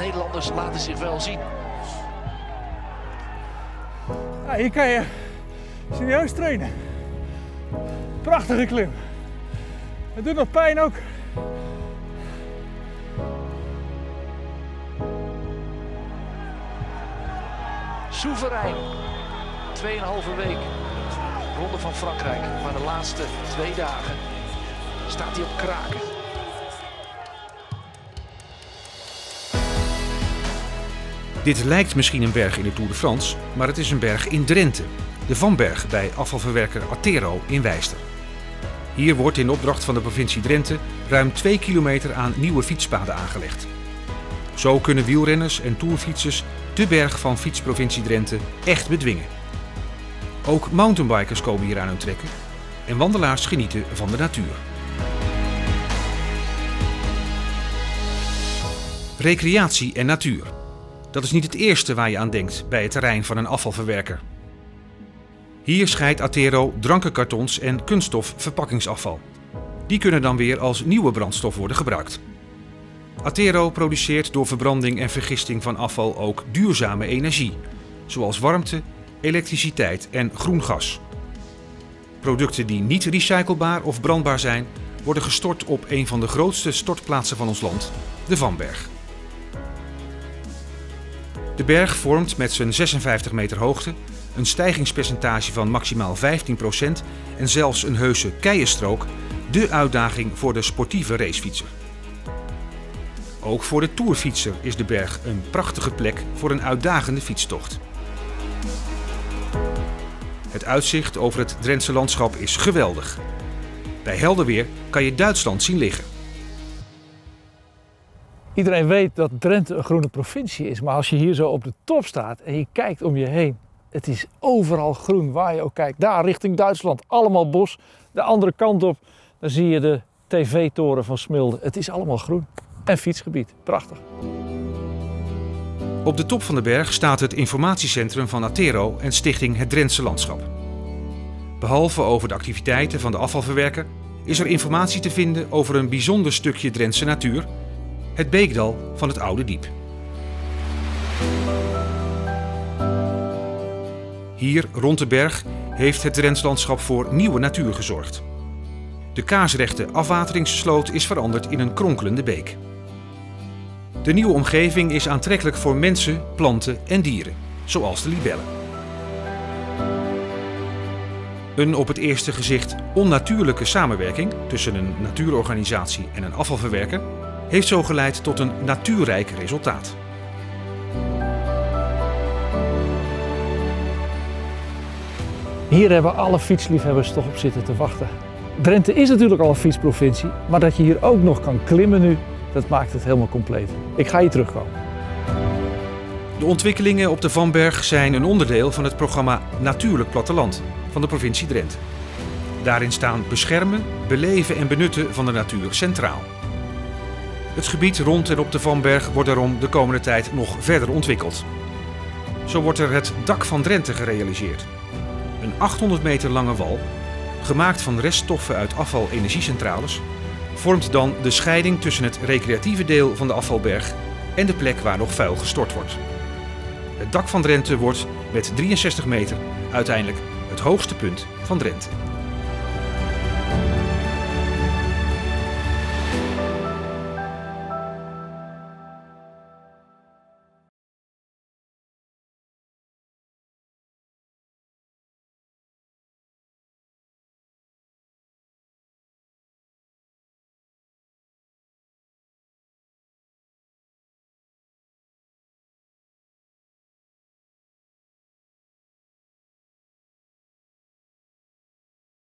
Nederlanders laten zich wel zien. Ja, hier kan je serieus trainen. Prachtige klim. Het doet nog pijn ook. Soeverein. 2,5 week. Ronde van Frankrijk. Maar de laatste 2 dagen staat hij op kraken. Dit lijkt misschien een berg in de Tour de France, maar het is een berg in Drenthe. De Vanberg bij afvalverwerker Attero in Wijster. Hier wordt in opdracht van de provincie Drenthe ruim 2 kilometer aan nieuwe fietspaden aangelegd. Zo kunnen wielrenners en tourfietsers de berg van fietsprovincie Drenthe echt bedwingen. Ook mountainbikers komen hier aan hun trekken en wandelaars genieten van de natuur. Recreatie en natuur. Dat is niet het eerste waar je aan denkt bij het terrein van een afvalverwerker. Hier scheidt Attero drankenkartons en kunststof verpakkingsafval. Die kunnen dan weer als nieuwe brandstof worden gebruikt. Attero produceert door verbranding en vergisting van afval ook duurzame energie, zoals warmte, elektriciteit en groen gas. Producten die niet recyclebaar of brandbaar zijn, worden gestort op een van de grootste stortplaatsen van ons land, de Vanberg. De berg vormt met zijn 56 meter hoogte een stijgingspercentage van maximaal 15% en zelfs een heuse keienstrook de uitdaging voor de sportieve racefietser. Ook voor de tourfietser is de berg een prachtige plek voor een uitdagende fietstocht. Het uitzicht over het Drentse landschap is geweldig. Bij helder weer kan je Duitsland zien liggen. Iedereen weet dat Drenthe een groene provincie is, maar als je hier zo op de top staat en je kijkt om je heen, het is overal groen waar je ook kijkt. Daar richting Duitsland, allemaal bos. De andere kant op, dan zie je de tv-toren van Smilde. Het is allemaal groen. En fietsgebied, prachtig. Op de top van de berg staat het informatiecentrum van Attero en Stichting Het Drentse Landschap. Behalve over de activiteiten van de afvalverwerker is er informatie te vinden over een bijzonder stukje Drentse natuur, het beekdal van het Oude Diep. Hier rond de berg heeft het Drentse landschap voor nieuwe natuur gezorgd. De kaarsrechte afwateringssloot is veranderd in een kronkelende beek. De nieuwe omgeving is aantrekkelijk voor mensen, planten en dieren, zoals de libellen. Een op het eerste gezicht onnatuurlijke samenwerking tussen een natuurorganisatie en een afvalverwerker heeft zo geleid tot een natuurrijk resultaat. Hier hebben alle fietsliefhebbers toch op zitten te wachten. Drenthe is natuurlijk al een fietsprovincie, maar dat je hier ook nog kan klimmen nu, dat maakt het helemaal compleet. Ik ga hier terugkomen. De ontwikkelingen op de Vanberg zijn een onderdeel van het programma Natuurlijk Platteland van de provincie Drenthe. Daarin staan beschermen, beleven en benutten van de natuur centraal. Het gebied rond en op de Vanberg wordt daarom de komende tijd nog verder ontwikkeld. Zo wordt er het Dak van Drenthe gerealiseerd. Een 800 meter lange wal, gemaakt van reststoffen uit afval-energiecentrales, vormt dan de scheiding tussen het recreatieve deel van de afvalberg en de plek waar nog vuil gestort wordt. Het Dak van Drenthe wordt met 63 meter uiteindelijk het hoogste punt van Drenthe.